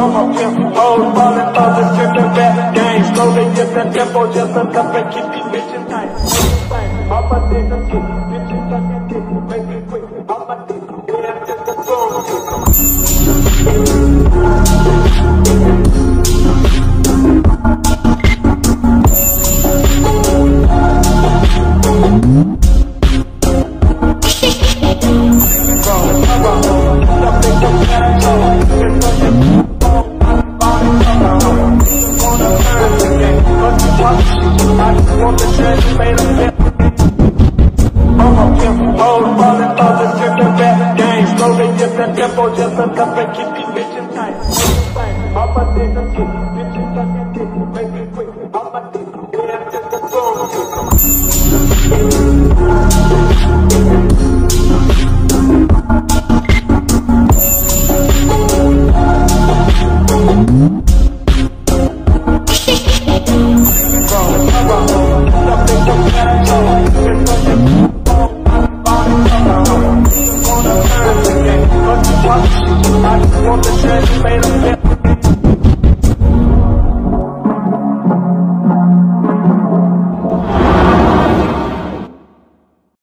I'm a pimp, hoes falling others, tripping back gangs. Slowly get that tempo just enough and keep these bitches tight. All my niggas get bitches sucking dick, make it quick. All my niggas get just the tempo just enough and keep these bitches tight. All my niggas get bitches sucking dick, make it quick. All my niggas get just the I just want the chance, made a